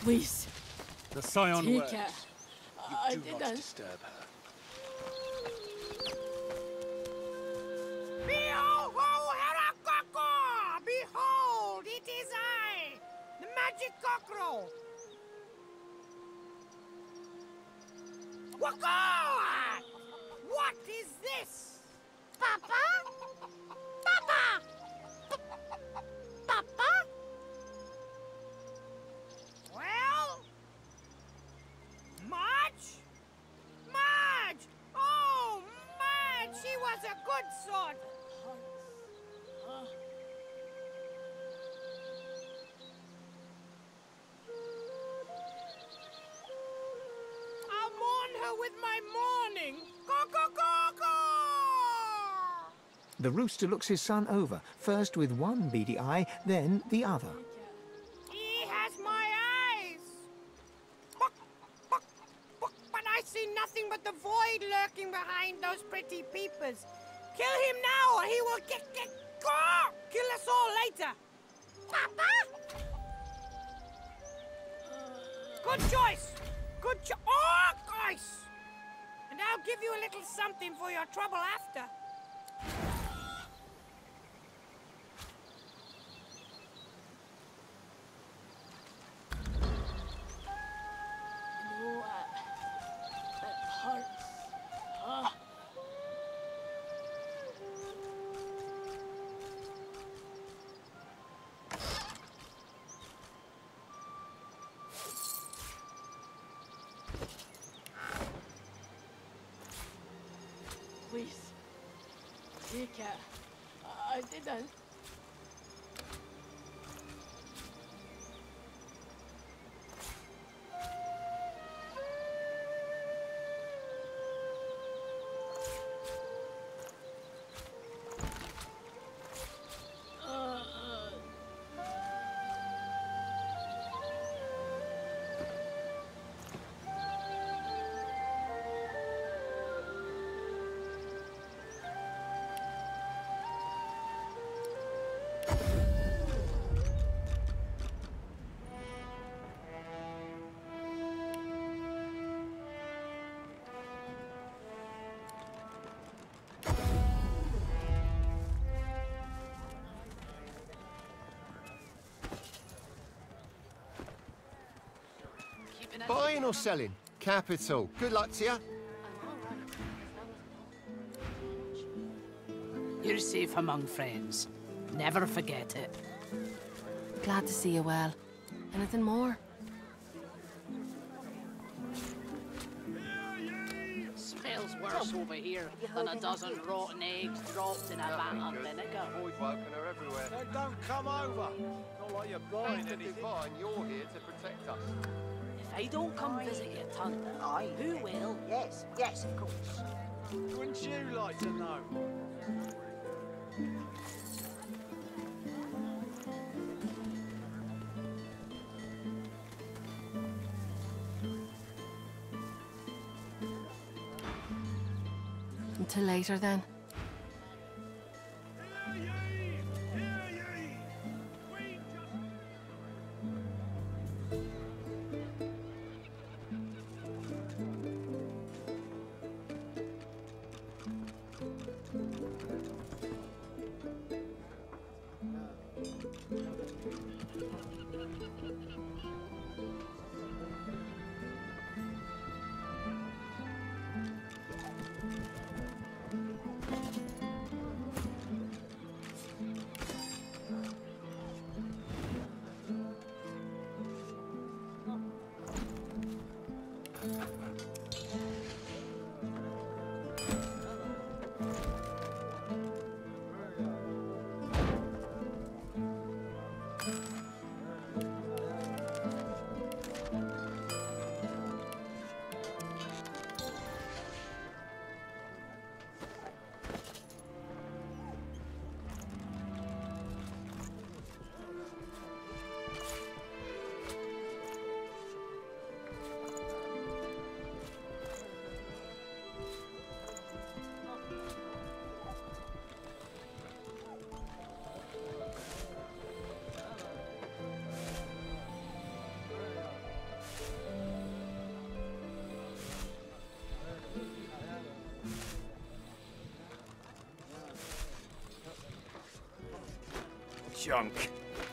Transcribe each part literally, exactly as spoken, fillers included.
Please. The Scion Take works. it. You I do didn't. not disturb her. Behold, it is I, the magic cockerel. Waka! What is this? Papa? Papa! Papa? Well? Marge? Marge! Oh, Marge! She was a good sort. I'll mourn her with my mourning. Go-go-go-go! The rooster looks his son over, first with one beady eye, then the other. He has my eyes. Buck, buck, buck, but I see nothing but the void lurking behind those pretty peepers. Kill him now, or he will get get go! Kill us all later. Papa? Good choice. Good cho- Oh, gosh! And I'll give you a little something for your trouble after. No, uh, it hurts. Ah. Please. Take it. I didn't. Buying or selling? Capital. Good luck to you. You're safe among friends. Never forget it. Glad to see you well. Anything more? Smells worse over here than a dozen rotten eggs dropped in a vat of vinegar. Void woken are everywhere. Then don't come over. Not like you're buying Anything anything. fine, you're here to protect us. If I don't come visit your tongue, Aye. who will? Yes, yes, of course. Wouldn't you like to know? Until later then. junk.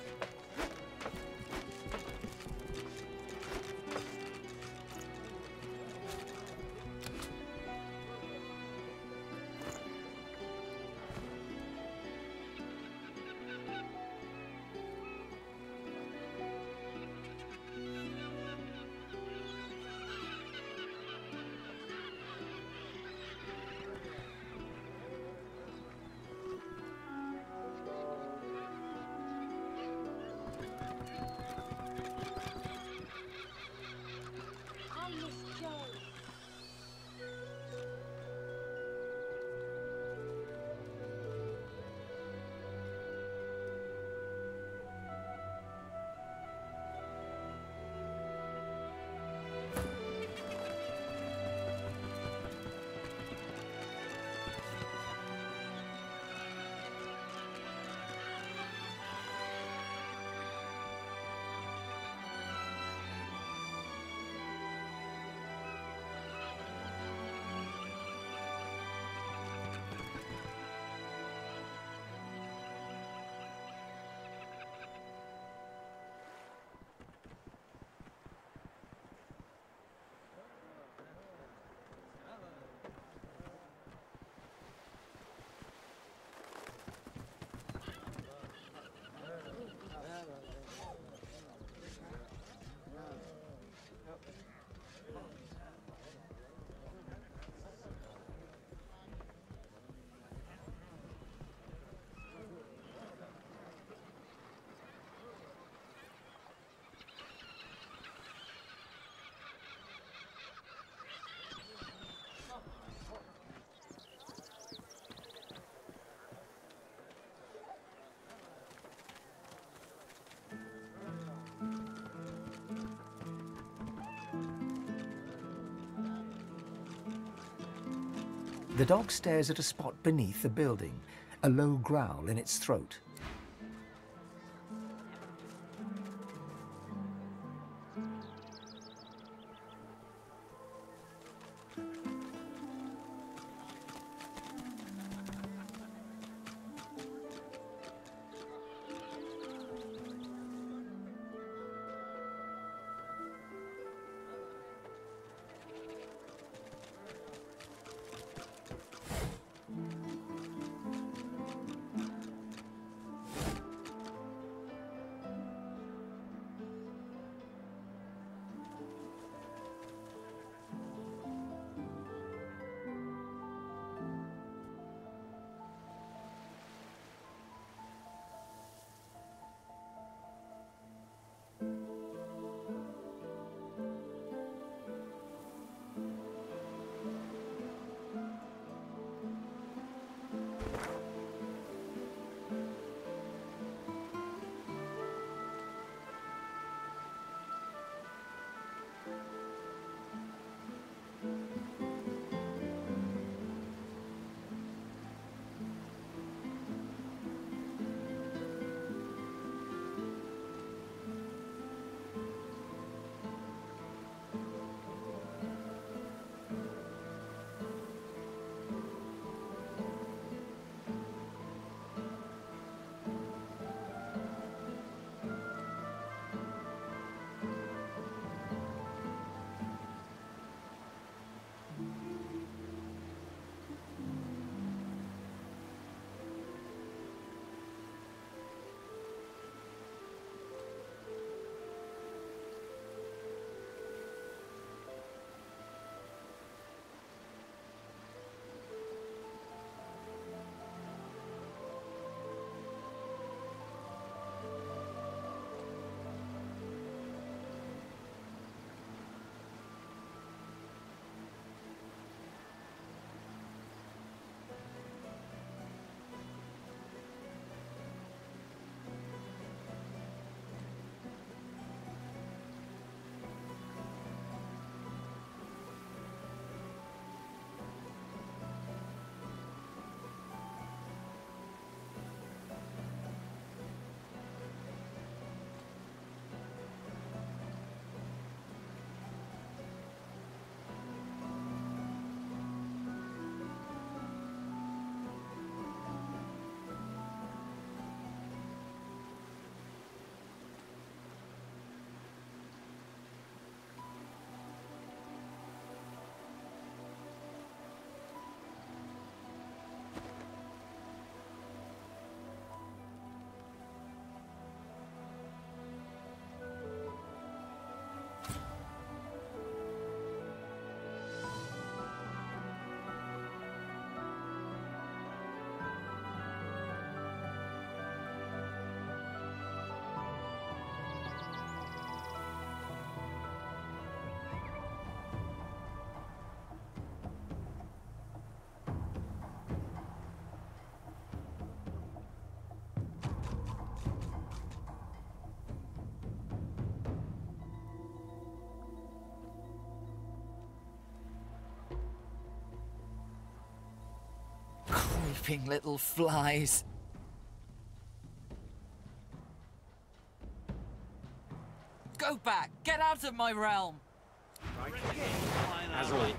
The dog stares at a spot beneath the building, a low growl in its throat. Flipping little flies. Go back! Get out of my realm! As always.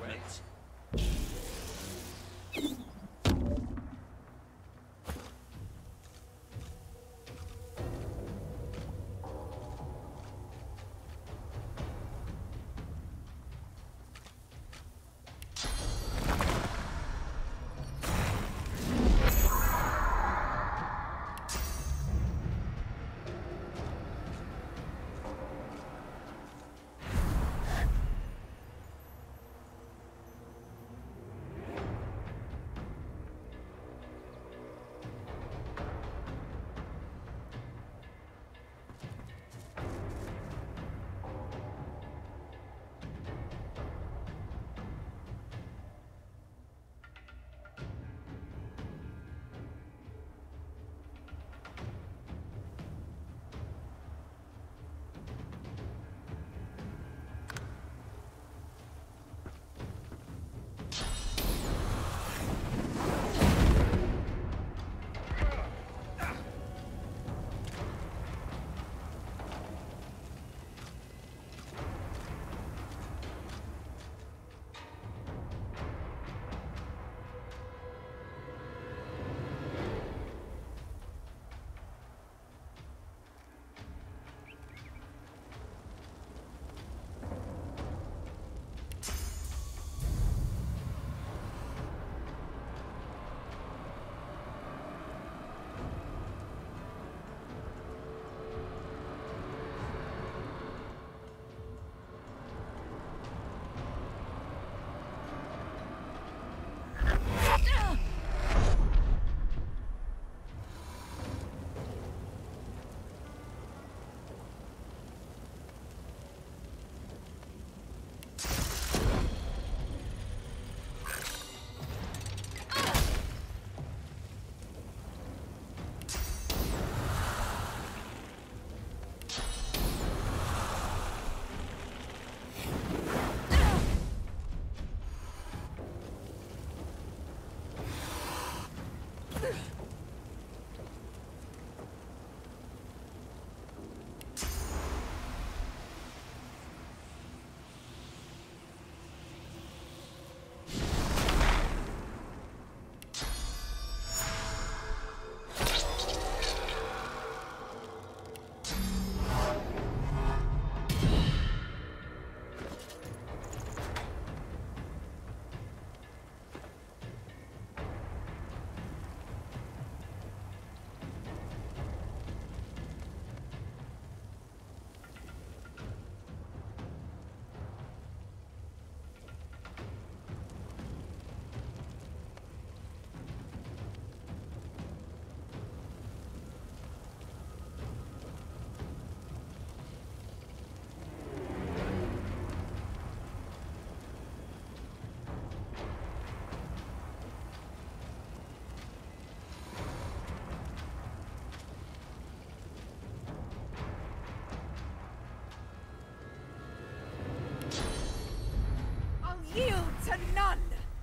Yield to none!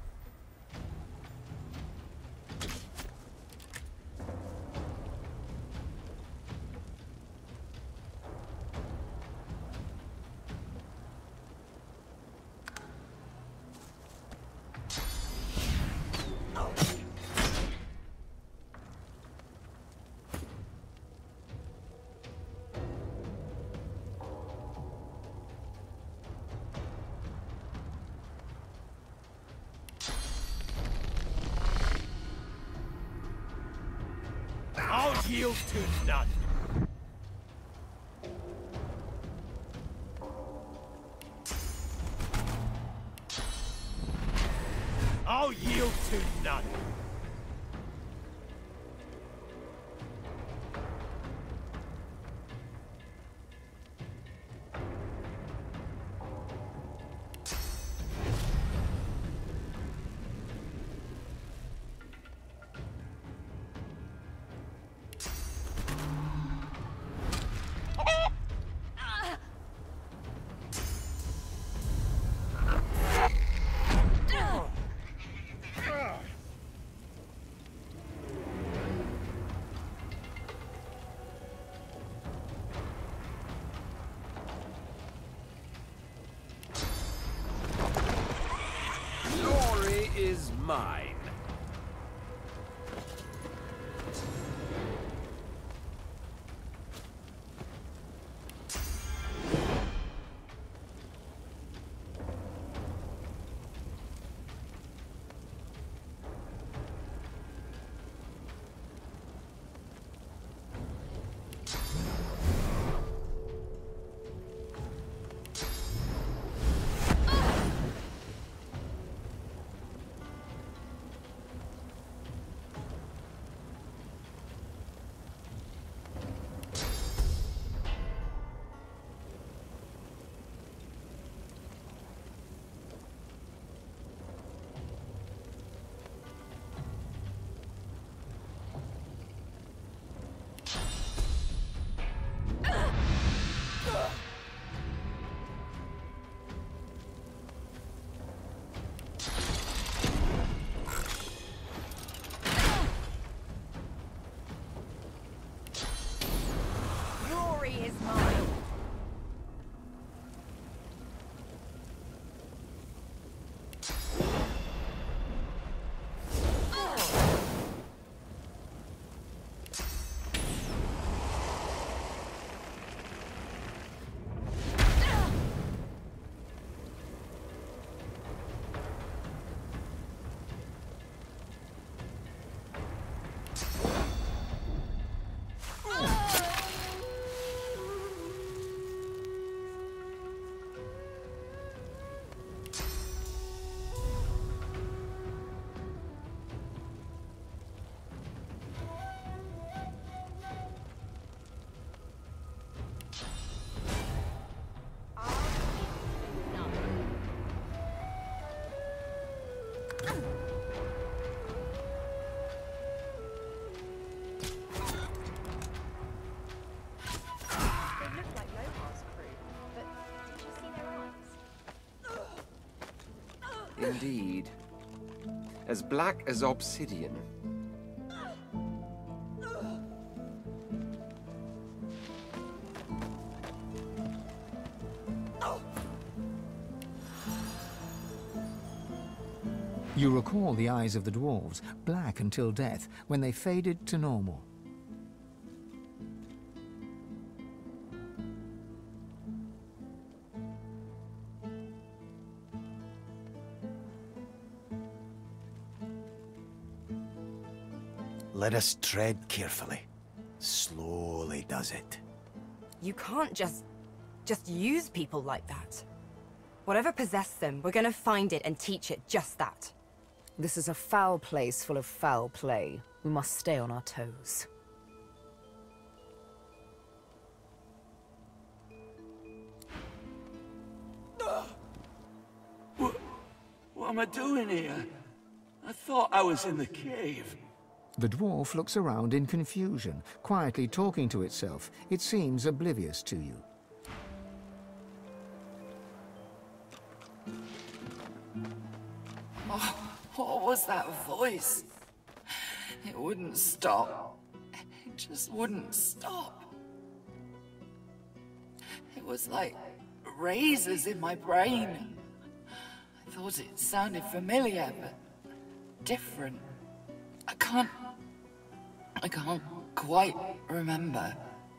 I'll yield to none. I'll yield to none. mine. Glory is mine. Indeed. As black as obsidian. You recall the eyes of the dwarves, black until death, when they faded to normal. Let us tread carefully. Slowly does it. You can't just... just use people like that. Whatever possessed them, we're gonna find it and teach it just that. This is a foul place full of foul play. We must stay on our toes. What, what am I doing here? I thought I was in the cave. The dwarf looks around in confusion, quietly talking to itself. It seems oblivious to you. Oh, what was that voice? It wouldn't stop. It just wouldn't stop. It was like razors in my brain. I thought it sounded familiar, but different. I can't... I can't quite remember.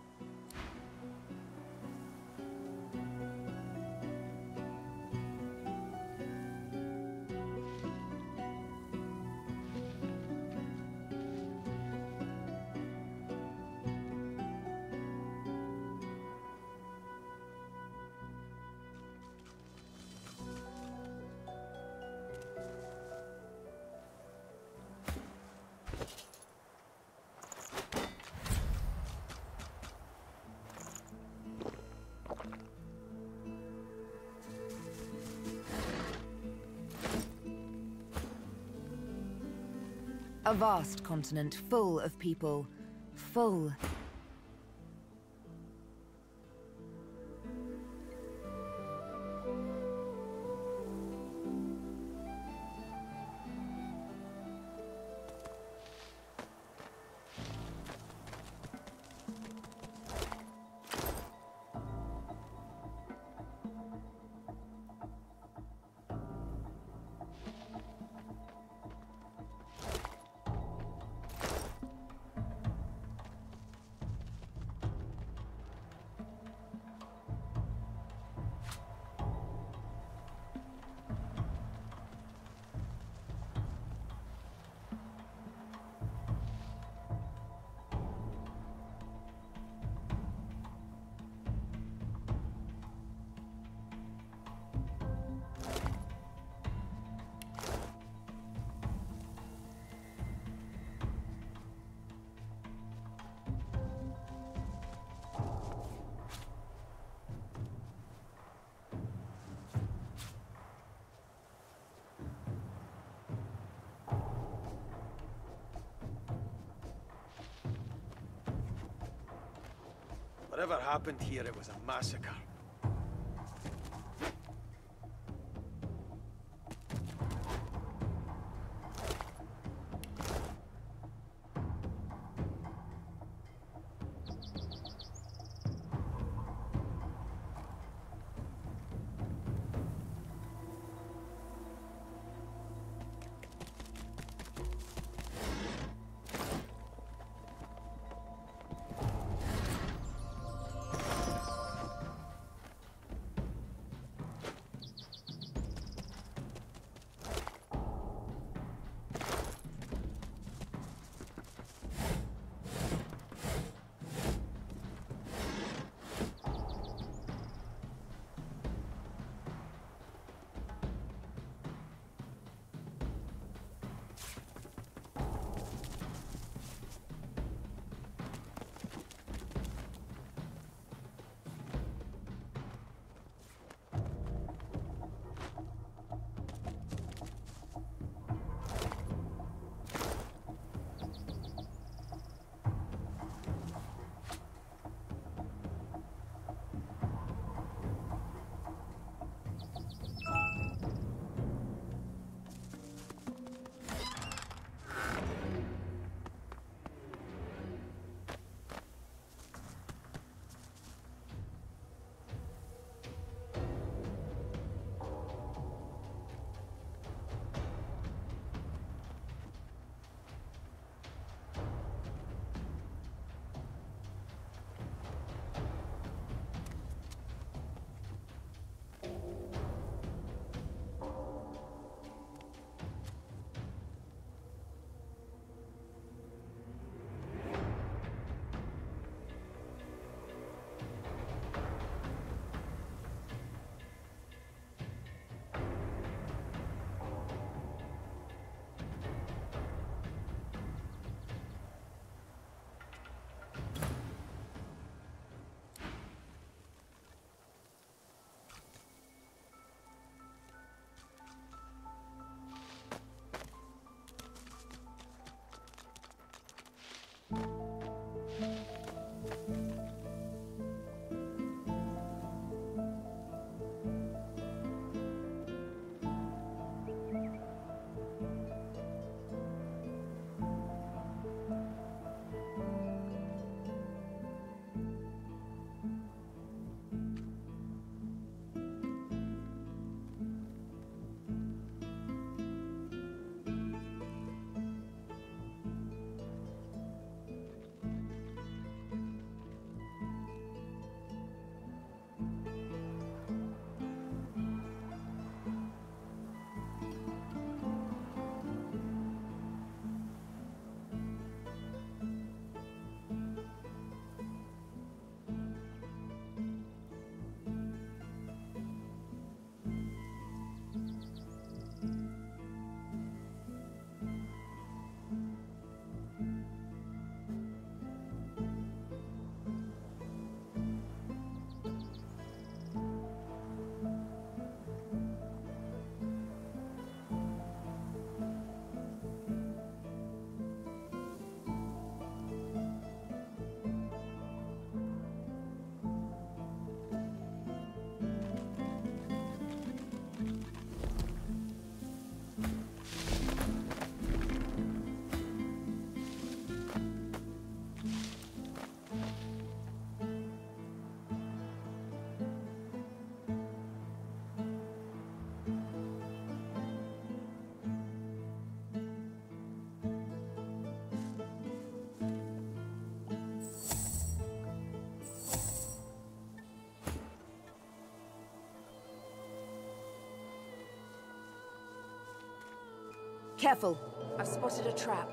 A vast continent full of people. Full. Whatever happened here, it was a massacre. Careful. I've spotted a trap.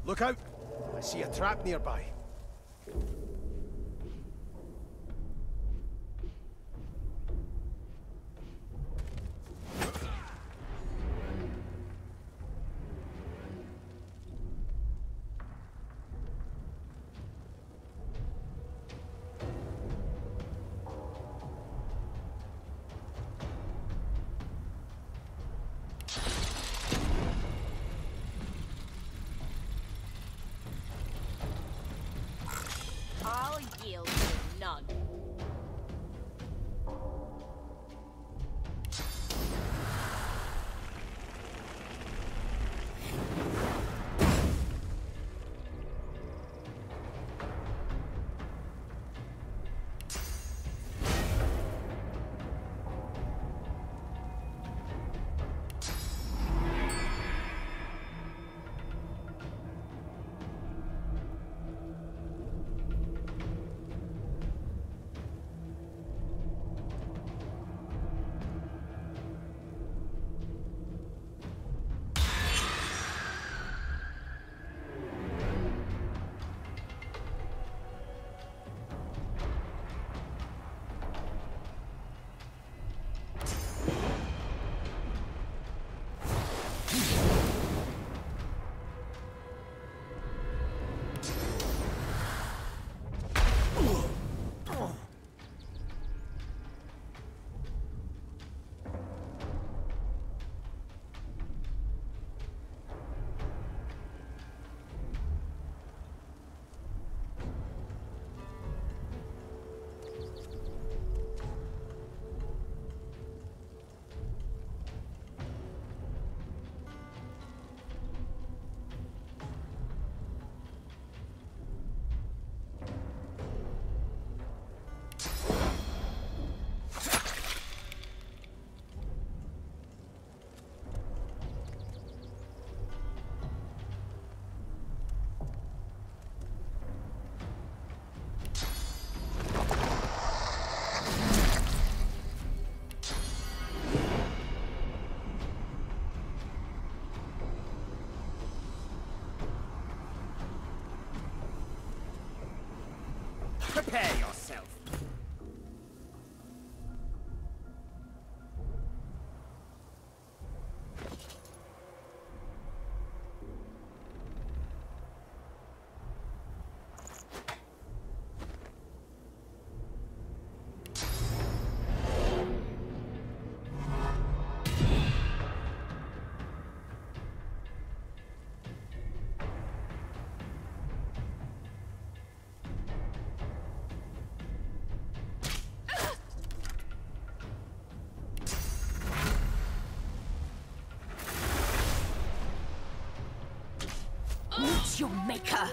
Look out! I see a trap nearby. I'll yield to none. Prepare yourself. Meet your maker.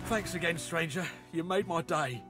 Thanks again, stranger. You made my day.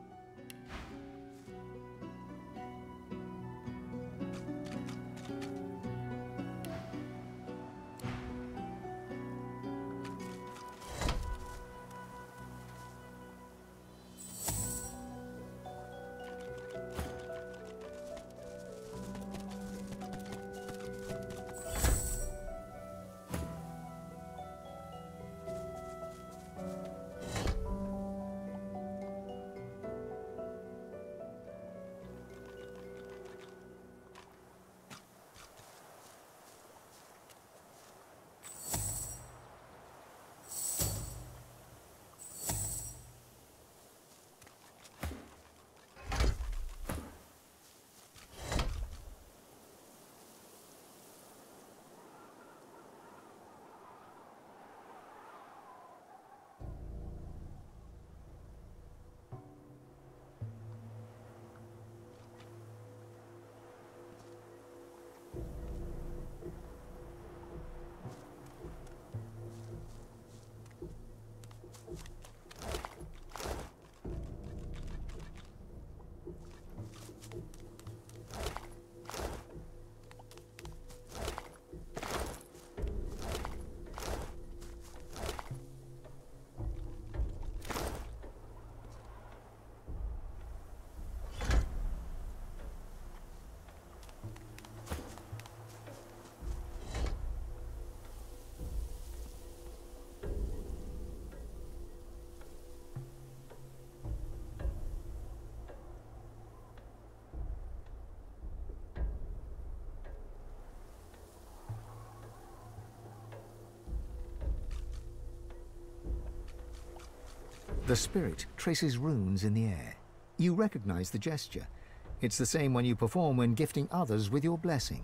The spirit traces runes in the air. You recognize the gesture. It's the same one you perform when gifting others with your blessing.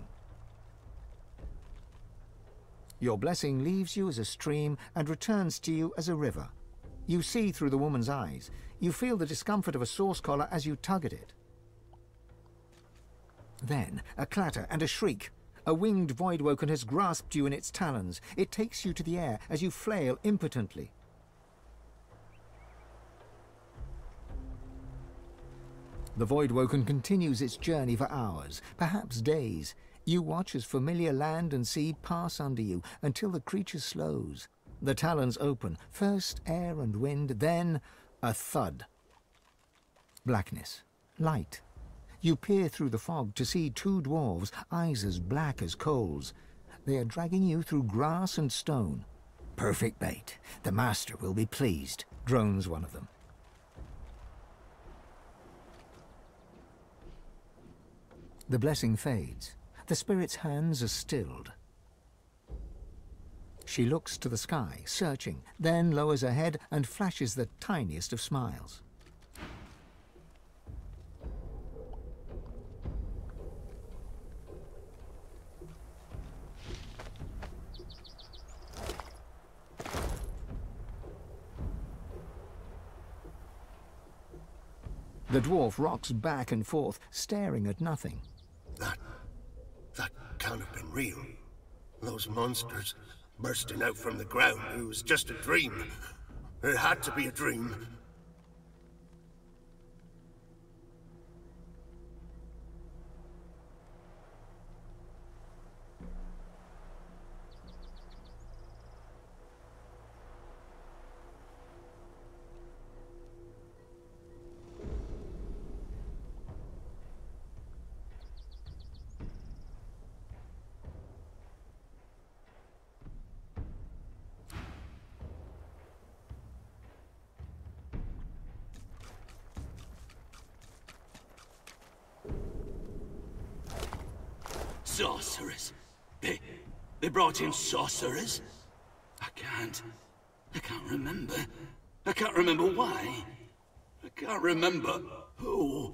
Your blessing leaves you as a stream and returns to you as a river. You see through the woman's eyes. You feel the discomfort of a source collar as you tug at it. Then, a clatter and a shriek. A winged Voidwoken has grasped you in its talons. It takes you to the air as you flail impotently. The Voidwoken continues its journey for hours, perhaps days. You watch as familiar land and sea pass under you until the creature slows. The talons open, first air and wind, then a thud. Blackness. Light. You peer through the fog to see two dwarves, eyes as black as coals. They are dragging you through grass and stone. Perfect bait. The master will be pleased, drones one of them. The blessing fades. The spirit's hands are stilled. She looks to the sky, searching, then lowers her head and flashes the tiniest of smiles. The dwarf rocks back and forth, staring at nothing. That... that can't have been real. Those monsters bursting out from the ground, it was just a dream. It had to be a dream. Sorcerers? They... they brought in sorcerers? I can't... I can't remember. I can't remember why. I can't remember who.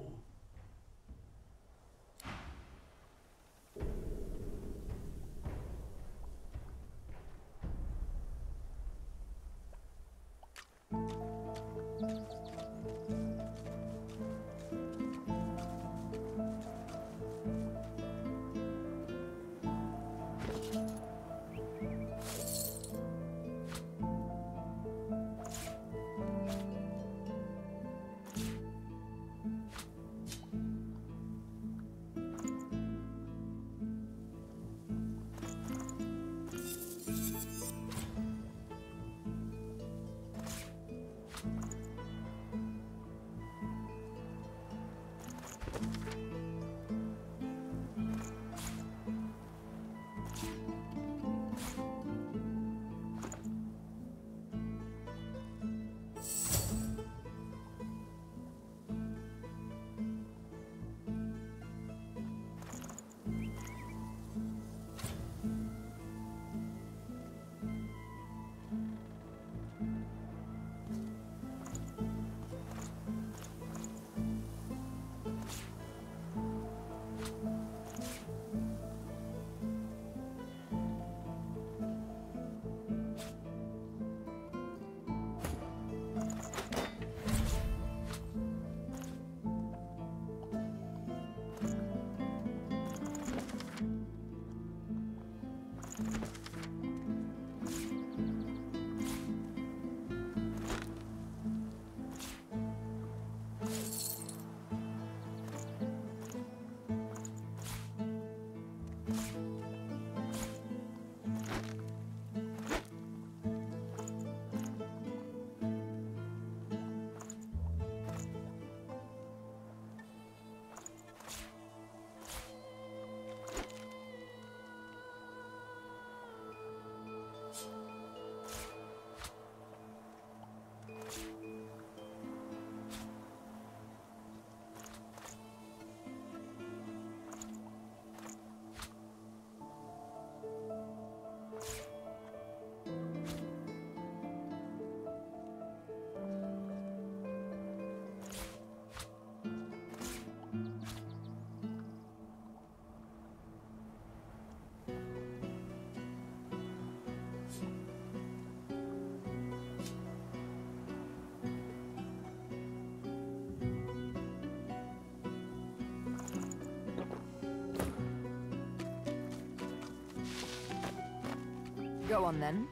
Go on then.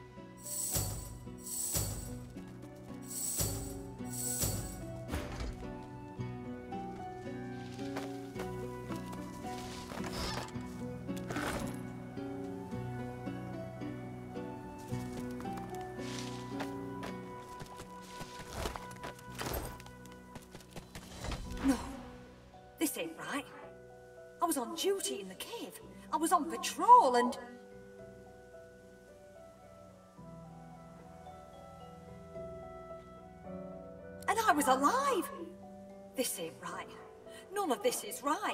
No, this ain't right. I was on duty in the cave. I was on patrol and... And I was alive! This ain't right. None of this is right.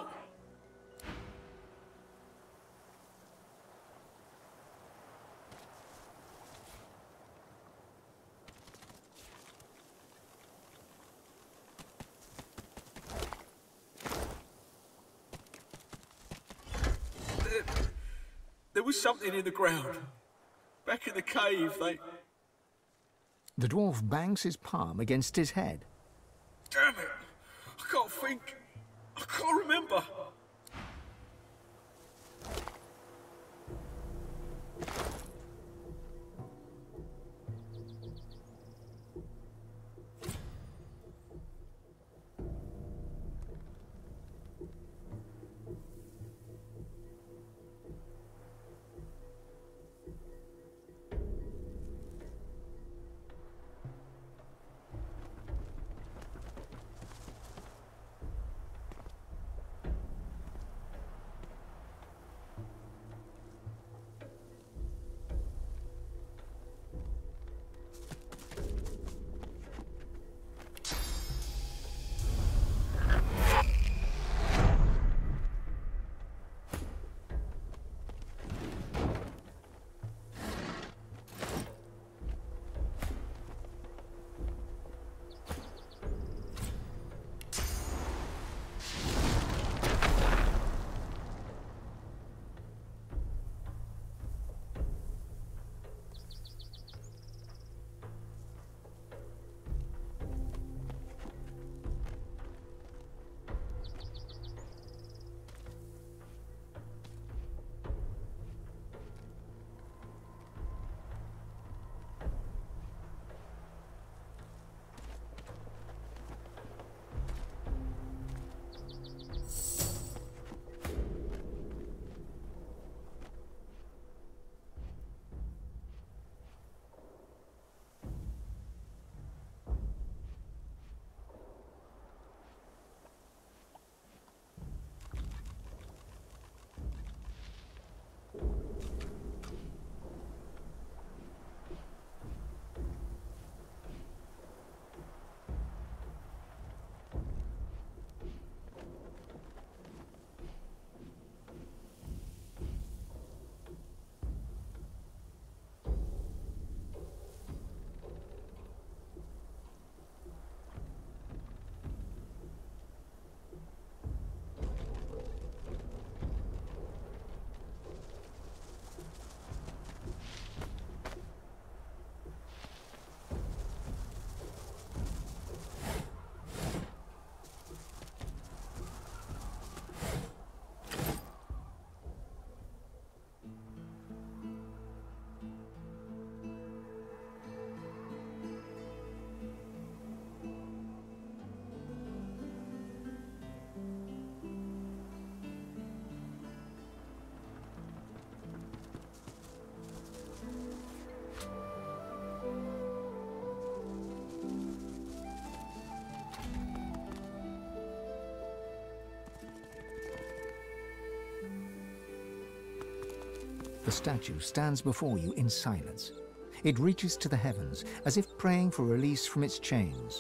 There, there was something in the ground. Back in the cave, they... The dwarf bangs his palm against his head. Damn it! I can't think. I can't remember. The statue stands before you in silence. It reaches to the heavens, as if praying for release from its chains.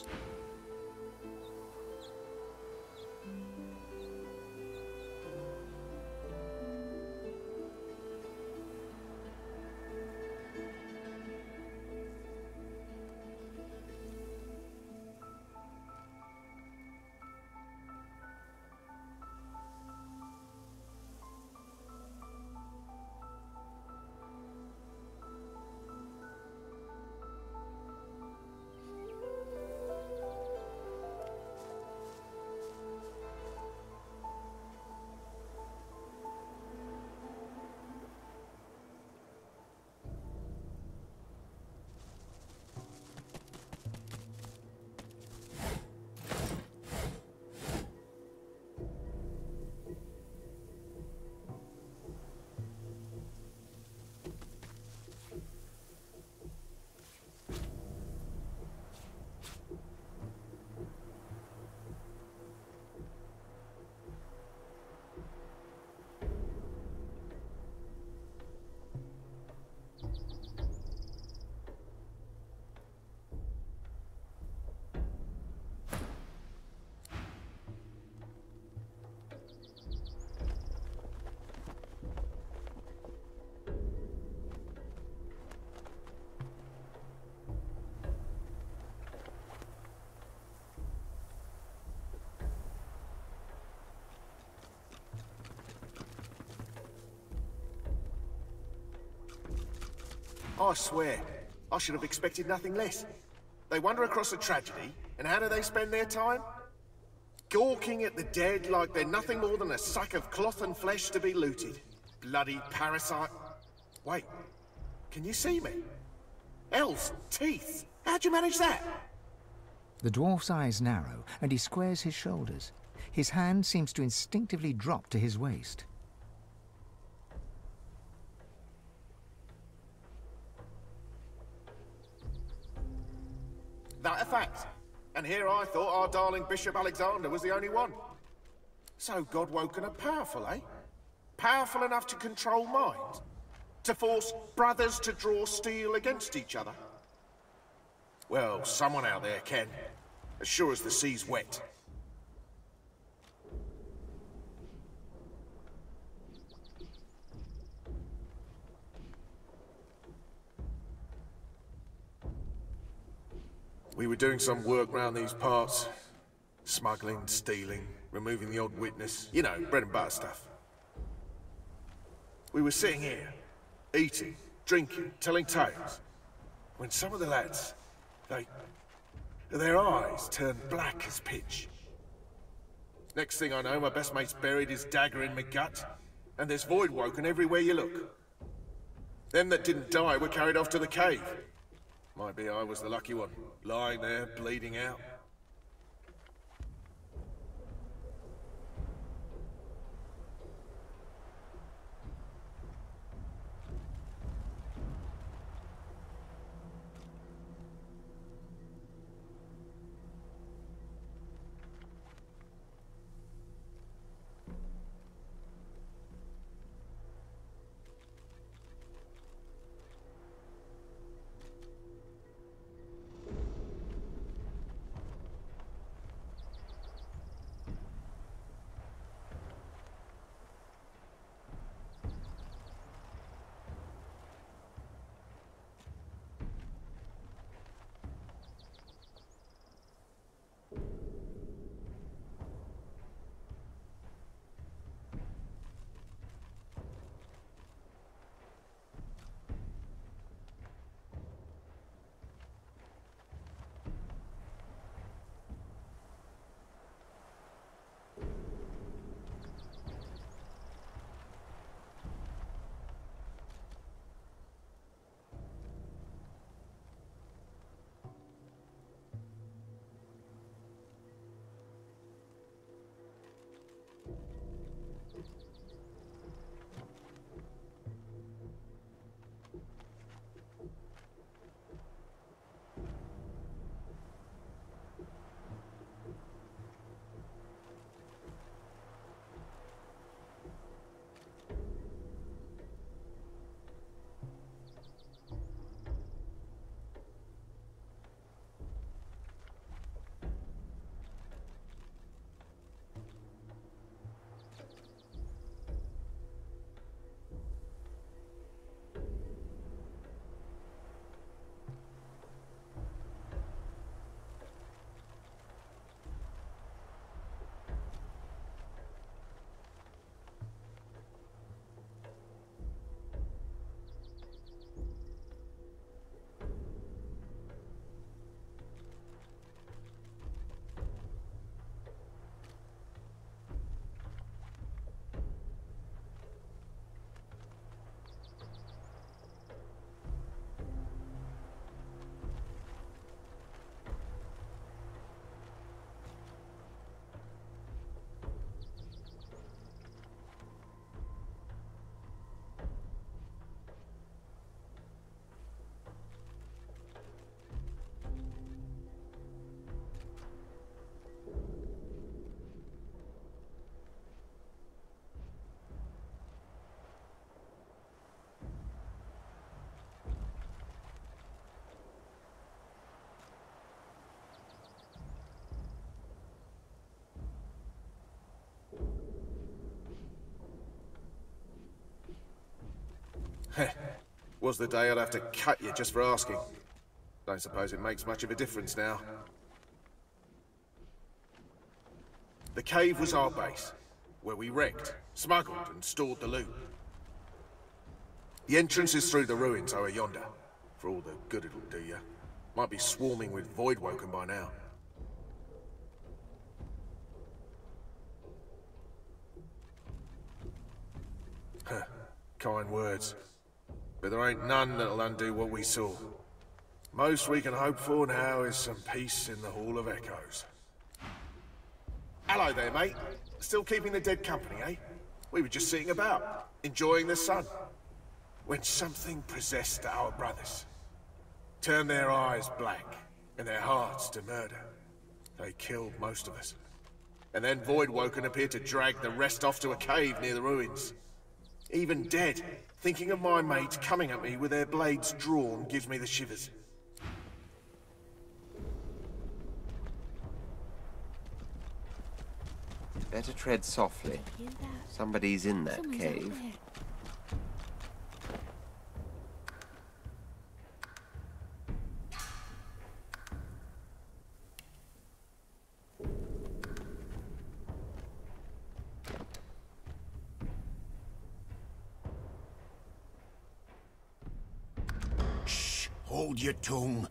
I swear, I should have expected nothing less. They wander across a tragedy, and how do they spend their time? Gawking at the dead like they're nothing more than a sack of cloth and flesh to be looted. Bloody parasite. Wait, can you see me? Elves, teeth. How'd you manage that? The dwarf's eyes narrow, and he squares his shoulders. His hand seems to instinctively drop to his waist. That a fact. And here I thought our darling Bishop Alexander was the only one. So Godwoken are powerful, eh? Powerful enough to control minds? To force brothers to draw steel against each other? Well, someone out there can. As sure as the sea's wet. We were doing some work round these parts. Smuggling, stealing, removing the odd witness. You know, bread and butter stuff. We were sitting here, eating, drinking, telling tales, when some of the lads, they... their eyes turned black as pitch. Next thing I know, my best mate's buried his dagger in my gut, and there's Voidwoken everywhere you look. Them that didn't die were carried off to the cave. Might be I was the lucky one, lying there, bleeding out. Was the day I'd have to cut you just for asking. Don't suppose it makes much of a difference now. The cave was our base, where we wrecked, smuggled and stored the loot. The entrance is through the ruins over yonder. for all the good it'll do you. Might be swarming with Voidwoken by now. Huh. Kind words. But there ain't none that'll undo what we saw. Most we can hope for now is some peace in the Hall of Echoes. Hello there, mate. Still keeping the dead company, eh? We were just sitting about, enjoying the sun, when something possessed our brothers. Turned their eyes black, and their hearts to murder. They killed most of us. And then Voidwoken appeared to drag the rest off to a cave near the ruins. Even dead, thinking of my mates coming at me with their blades drawn gives me the shivers. Better tread softly. Somebody's in that Someone's cave. out there. Shh! Hold your tongue.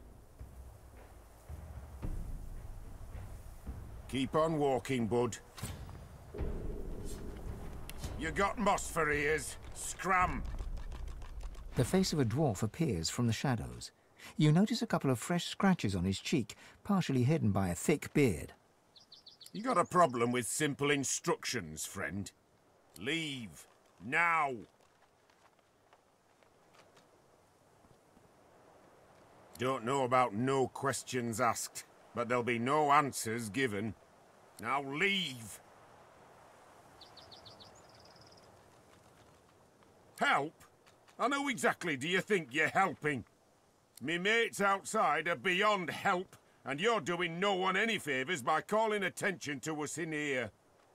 Keep on walking, bud. You got moss for ears. Scram! The face of a dwarf appears from the shadows. You notice a couple of fresh scratches on his cheek, partially hidden by a thick beard. You got a problem with simple instructions, friend? Leave. Now! Don't know about no questions asked, but there'll be no answers given. Now leave! Help? And who exactly do you think you're helping? Me mates outside are beyond help, and you're doing no one any favours by calling attention to us in here.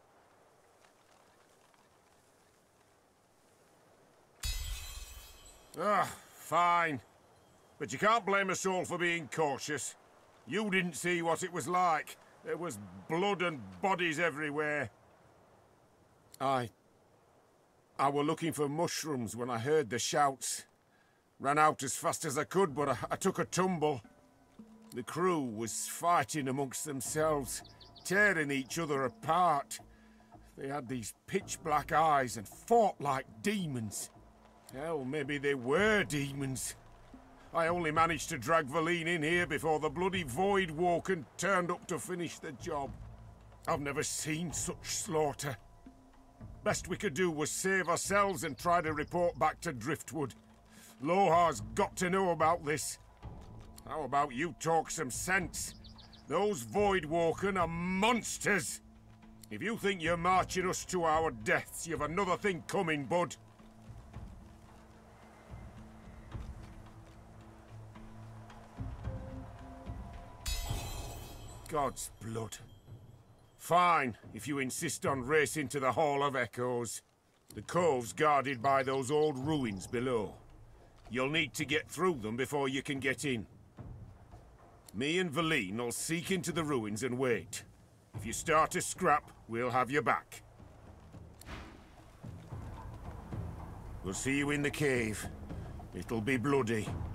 Ah, fine. But you can't blame us all for being cautious. You didn't see what it was like. There was blood and bodies everywhere. I... I were looking for mushrooms when I heard the shouts. Ran out as fast as I could, but I, I took a tumble. The crew was fighting amongst themselves, tearing each other apart. They had these pitch-black eyes and fought like demons. Hell, maybe they were demons. I only managed to drag Valine in here before the bloody Voidwoken turned up to finish the job. I've never seen such slaughter. Best we could do was save ourselves and try to report back to Driftwood. Lohar's got to know about this. How about you talk some sense? Those Voidwoken are monsters! If you think you're marching us to our deaths, you've another thing coming, bud. God's blood. Fine, if you insist on racing to the Hall of Echoes. The cove's guarded by those old ruins below. You'll need to get through them before you can get in. Me and Valine will seek into the ruins and wait. If you start a scrap, we'll have you back. We'll see you in the cave. It'll be bloody.